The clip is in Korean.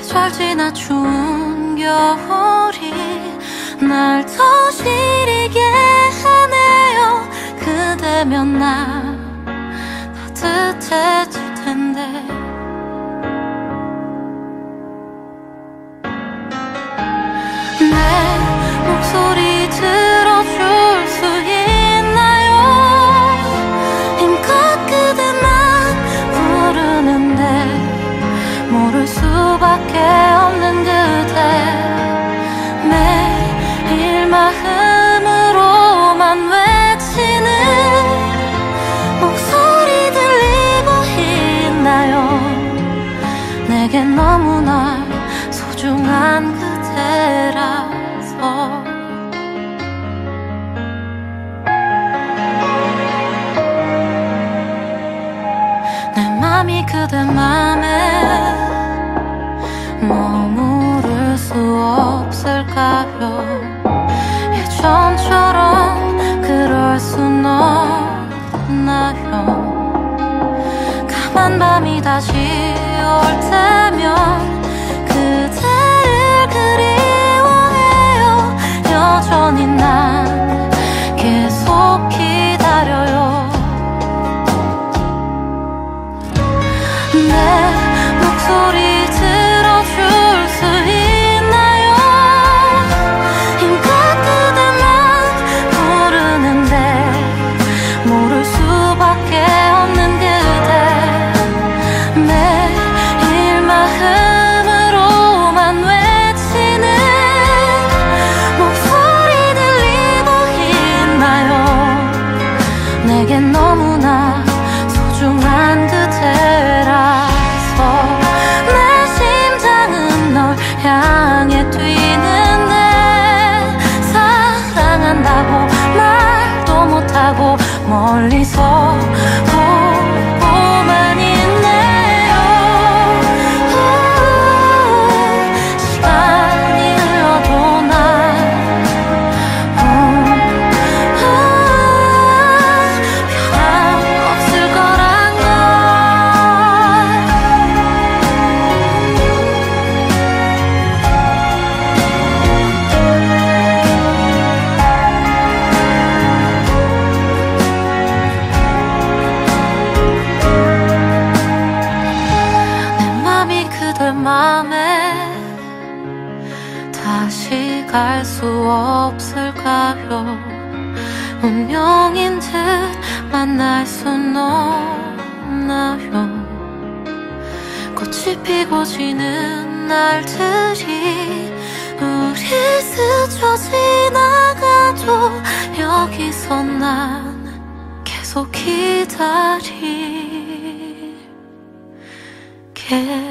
계절 지나 추운 겨울이 날 더 시리게 하네요. 그대면 나 따뜻해질 텐데. 내 목소리 들어줄 수 있나요? 힘껏 그대만 부르는데 모를 수밖에 없는 그대. 매일 마음으로만 외치는 목소리 들리고 있나요? 내겐 너무나 소중한 그대라서. 내 맘이 그대 맘에 머무를 수 없을까요? 예전처럼 그럴 순 없나요? 까만 밤이 다시 올 때면 그대를 그리워해요. 여전히 난 계속 기다려요. 내 목소리 들어줄 수 있나요? 힘껏 그대만 부르는데 모를 수밖에 없는 그대. 매일 마음으로만 외치는 목소리 들리고 있나요? 내겐 너무나 소중한 그대라서. 내 심장은 널 향해 뛰는데 사랑한다고 말도 못하고 멀리서 보고만 있네요. 시간이 흘러도 난 변함없을 거란 걸. 내 맘이 그대 맘에 다시 갈 수 없을까요? 운명인 듯 만날 순 없나요? 꽃이 피고 지는 날들이 우리 스쳐 지나가도 여기서 난 계속 기다릴게.